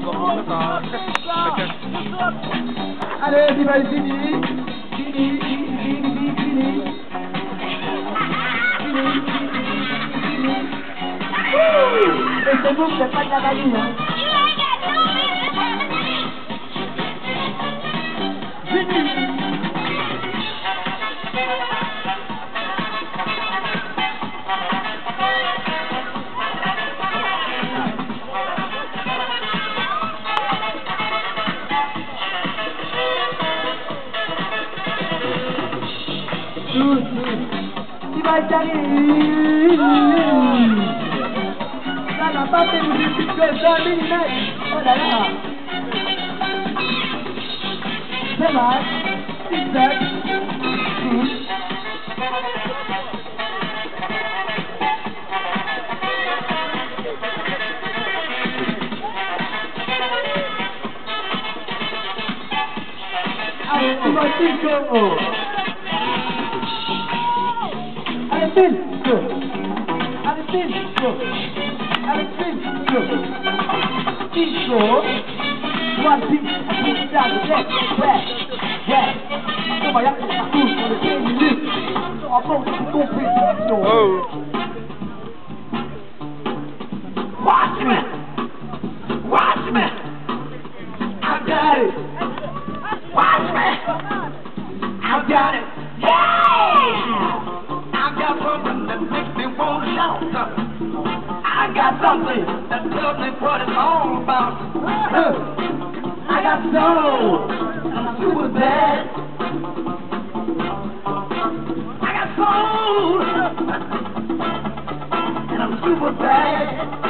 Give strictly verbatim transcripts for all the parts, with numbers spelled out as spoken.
Allez, dis-moi, fini. Fini, fini, fini, fini. Et c'est vous, c'est pas de la vanille, hein. Fini. Qui va y aller? Ça n'a pas fait une petite que deux millimètres. Oh là là. C'est mal. six, sept, six. Allez, tu vas cinco. Allez, cinco. Allez, cinco. Allez, cinco. Cinco. One beat, beat down the deck. Ouais, ouais. On va y aller partout sur les cinq minutes. On va prendre une compétition. Oh. Watch me. Watch me. I got it. Watch me. I got it. Yeah. Got something that makes me want to shout. I got something that tells me what it's all about. I got soul, and I'm super bad. I got soul, and I'm super bad.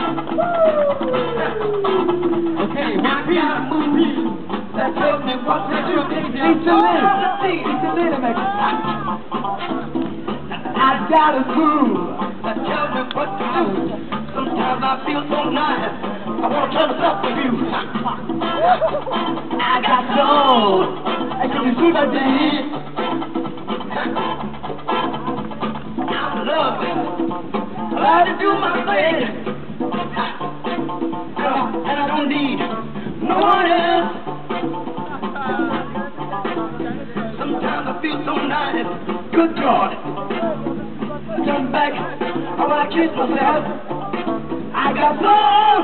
Okay, I got a movie that tells me what to do. It's a little, it's a little, man. I got a groove that tells me what to do. Sometimes I feel so nice, I want to turn it up with you. I got soul, I can do my day. I'm loving, I like to do my thing. And I don't need no one else. Sometimes I feel so nice, good God. Jump back, I wanna kiss myself. I got soul,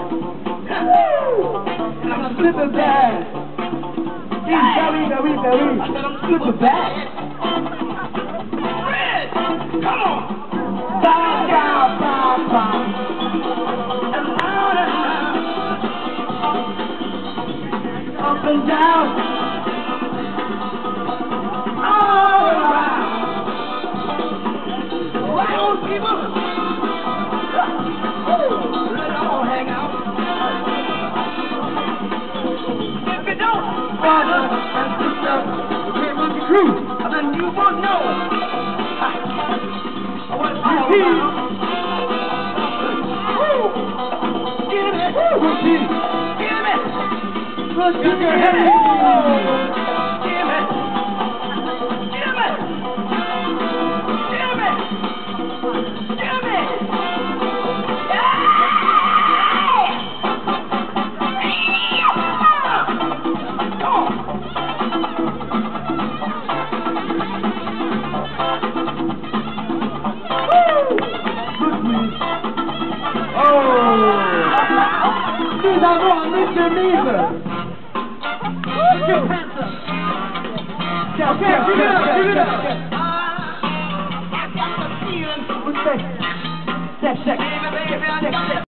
and I'm super bad. He's very, very, very. I said I'm super bad. Red, come on. Bow, down, bow, bow. And round and round. Up and down. All around. People, let it all hang out. If you don't, brother and sister, you can't lose the crew, and then you won't know what it's all about. Give me, give me, put your hand. Give me, give me, give me. Nous avons un monsieur Mise. Monsieur Panther. Tiens, tiens, tiens, tiens, tiens.